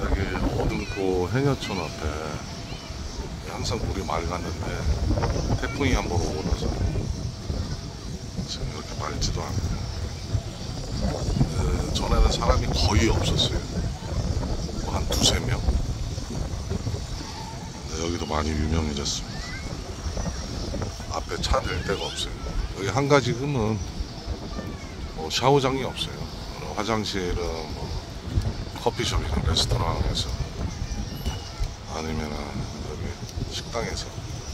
여기 어등포 해녀촌 앞에 항상 물이 맑았는데 태풍이 한번 오고 나서 지금 이렇게 맑지도 않고, 전에는 사람이 거의 없었어요. 뭐 한 두세 명. 근데 여기도 많이 유명해졌습니다. 앞에 차 댈 데가 없어요. 여기 한 가지 흠은 뭐 샤워장이 없어요. 화장실은 뭐 커피숍이나 레스토랑에서 아니면 여기 식당에서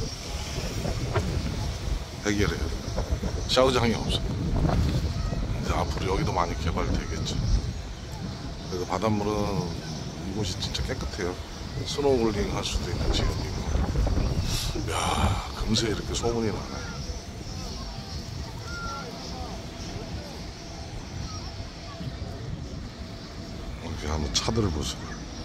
해결해야 돼요. 샤워장이 없어요. 이제 앞으로 여기도 많이 개발되겠죠. 그래서 바닷물은 이곳이 진짜 깨끗해요. 스노우볼링 할 수도 있는 지역이고. 야, 금세 이렇게 소문이 나네. 이렇게 한번 차들을 보세요.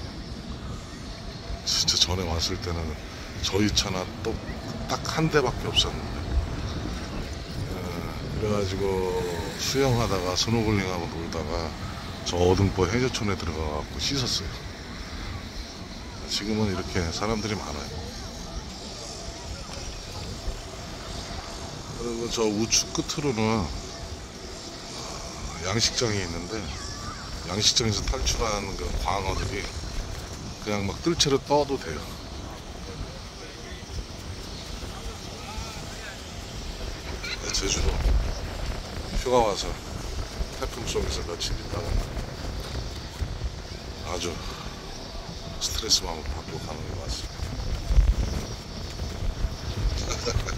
진짜 전에 왔을 때는 저희 차나 또 딱 한 대밖에 없었는데, 그래가지고 수영하다가 스노클링하고 놀다가 저 어등포 해저촌에 들어가갖고 씻었어요. 지금은 이렇게 사람들이 많아요. 그리고 저 우측 끝으로는 양식장이 있는데, 양식장에서 탈출한 그 광어들이 그냥 막 뜰채로 떠도 돼요. 제주도 휴가 와서 태풍 속에서 며칠 있다가 아주 스트레스 받고 가는 게 맞습니다.